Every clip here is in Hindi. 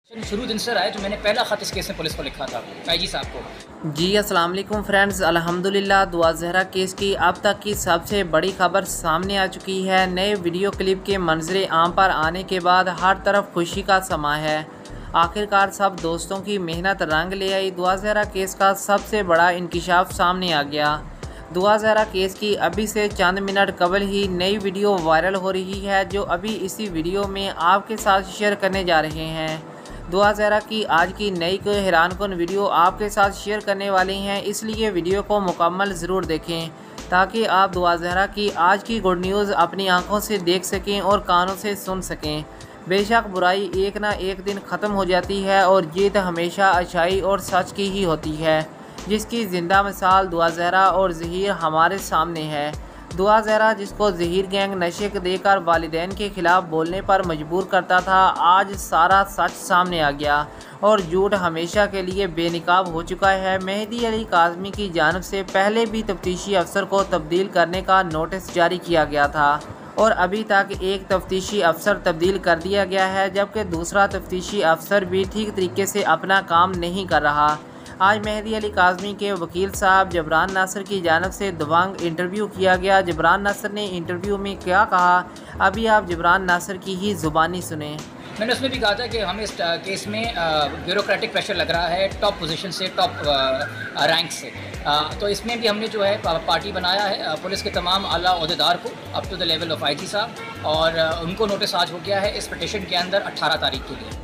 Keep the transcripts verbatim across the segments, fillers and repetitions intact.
शुरू दिन से रहा है जो मैंने पहला ख़त इस केस में पुलिस को लिखा था आईजी साहब को। जी अस्सलाम वालेकुम फ्रेंड्स, अल्हम्दुलिल्लाह दुआ ज़हरा केस की अब तक की सबसे बड़ी खबर सामने आ चुकी है। नए वीडियो क्लिप के मंजरे आम पर आने के बाद हर तरफ खुशी का समा है। आखिरकार सब दोस्तों की मेहनत रंग ले आई। दुआ ज़हरा केस का सबसे बड़ा इंकिशाफ सामने आ गया। दुआ ज़हरा केस की अभी से चंद मिनट कबल ही नई वीडियो वायरल हो रही है, जो अभी इसी वीडियो में आपके साथ शेयर करने जा रहे हैं। दुआ ज़हरा की आज की नई को हैरानकुन वीडियो आपके साथ शेयर करने वाले हैं, इसलिए वीडियो को मुकम्मल ज़रूर देखें ताकि आप दुआ ज़हरा की आज की गुड न्यूज़ अपनी आंखों से देख सकें और कानों से सुन सकें। बेशक बुराई एक ना एक दिन ख़त्म हो जाती है और जीत हमेशा अच्छाई और सच की ही होती है, जिसकी ज़िंदा मिसाल दुआ ज़हरा और ज़हीर हमारे सामने है। दुआ ज़हरा जिसको ज़हीर गैंग नशे देकर वालिदैन के ख़िलाफ़ बोलने पर मजबूर करता था, आज सारा सच सामने आ गया और झूठ हमेशा के लिए बेनकाब हो चुका है। मेहदी अली काज़मी की जानिब से पहले भी तफ्तीशी अफसर को तब्दील करने का नोटिस जारी किया गया था और अभी तक एक तफ्तीशी अफसर तब्दील कर दिया गया है, जबकि दूसरा तफ्तीशी अफसर भी ठीक तरीके से अपना काम नहीं कर रहा। आज मेहदी अली काज़मी के वकील साहब जबरान नासिर की जानिब से दबंग इंटरव्यू किया गया। जबरान नासिर ने इंटरव्यू में क्या कहा, अभी आप जबरान नासिर की ही ज़ुबानी सुने। मैंने उसमें भी कहा था कि हमें इस केस में ब्यूरोक्रेटिक प्रेशर लग रहा है टॉप पोजीशन से, टॉप रैंक से। आ, तो इसमें भी हमने जो है पार्टी बनाया है पुलिस के तमाम आला ओहदेदार को up to the level of IG साहब, और उनको नोटिस आज हो गया है इस पिटीशन के अंदर अट्ठारह तारीख के लिए।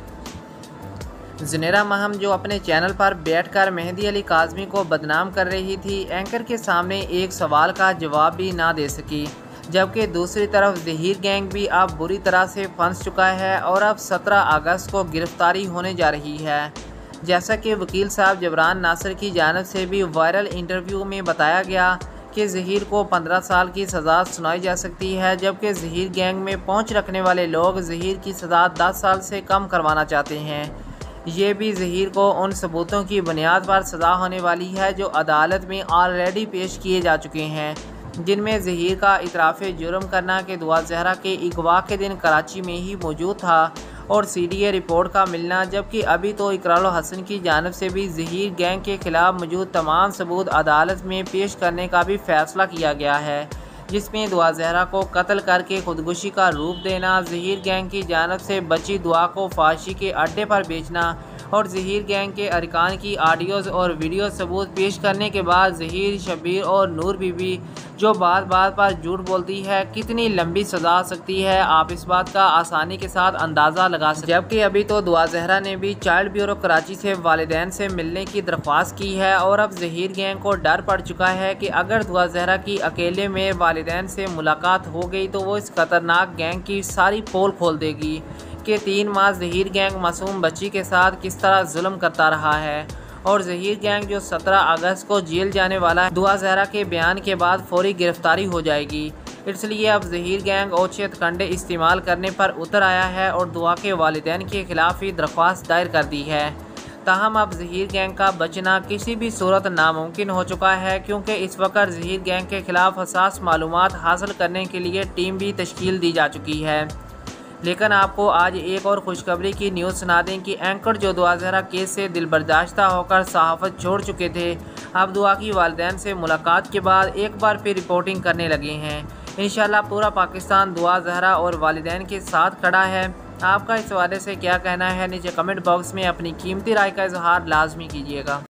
ज़नेरा महम जो अपने चैनल पर बैठकर मेहदी अली काज़मी को बदनाम कर रही थी, एंकर के सामने एक सवाल का जवाब भी ना दे सकी, जबकि दूसरी तरफ ज़हीर गैंग भी अब बुरी तरह से फंस चुका है और अब सत्रह अगस्त को गिरफ्तारी होने जा रही है। जैसा कि वकील साहब जबरान नासिर की जानिब से भी वायरल इंटरव्यू में बताया गया कि ज़हीर को पंद्रह साल की सज़ा सुनाई जा सकती है, जबकि ज़हीर गैंग में पहुँच रखने वाले लोग ज़हीर की सज़ा दस साल से कम करवाना चाहते हैं। ये भी ज़हीर को उन सबूतों की बुनियाद पर सज़ा होने वाली है जो अदालत में ऑलरेडी पेश किए जा चुके हैं, जिनमें ज़हीर का इतराफ़ जुर्म करना कि दुआ ज़हरा के अगवा के दिन कराची में ही मौजूद था और सी डी ए रिपोर्ट का मिलना, जबकि अभी तो इकराल हसन की जानिब से भी ज़हीर गैंग के ख़िलाफ़ मौजूद तमाम सबूत अदालत में पेश करने का भी फ़ैसला किया गया है, जिसमें दुआ ज़हरा को कत्ल करके खुदकुशी का रूप देना, ज़हीर गैंग की जानिब से बची दुआ को फांसी के अड्डे पर बेचना और ज़हीर गैंग के अरकान की ऑडियोज़ और वीडियो सबूत पेश करने के बाद ज़हीर, शबीर और नूर बीबी जो बात बात पर झूठ बोलती है, कितनी लंबी सज़ा आ सकती है, आप इस बात का आसानी के साथ अंदाज़ा लगा सकते। जबकि अभी तो दुआ ज़हरा ने भी चाइल्ड ब्यूरो कराची से वालिदैन से मिलने की दरख्वास्त की है और अब ज़हीर गैंग को डर पड़ चुका है कि अगर दुआ ज़हरा की अकेले में वालिदैन से मुलाकात हो गई तो वो इस खतरनाक गैंग की सारी पोल खोल देगी कि तीन माह ज़हीर गैंग मासूम बच्ची के साथ किस तरह जुल्म करता रहा है और ज़हीर गैंग जो सत्रह अगस्त को जेल जाने वाला है, दुआ ज़हरा के बयान के बाद फौरी गिरफ्तारी हो जाएगी। इसलिए अब ज़हीर गैंग औचित कंडे इस्तेमाल करने पर उतर आया है और दुआ के वालिदैन के खिलाफ ही दरख्वास्त दायर कर दी है। ताहम अब ज़हीर गैंग का बचना किसी भी सूरत नामुमकिन हो चुका है, क्योंकि इस वक्त ज़हीर गैंग के खिलाफ हसास मालूमात हासिल करने के लिए टीम भी तश्कील दी जा चुकी है। लेकिन आपको आज एक और खुशखबरी की न्यूज़ सुना दें कि एंकर जो दुआ ज़हरा केस से दिलबर्दाश्ता होकर सहाफ़त छोड़ चुके थे, अब दुआ की वालिदैन से मुलाकात के बाद एक बार फिर रिपोर्टिंग करने लगे हैं। इंशाल्लाह पूरा पाकिस्तान दुआ ज़हरा और वालिदैन के साथ खड़ा है। आपका इस हवाले से क्या कहना है, नीचे कमेंट बॉक्स में अपनी कीमती राय का इजहार लाजमी कीजिएगा।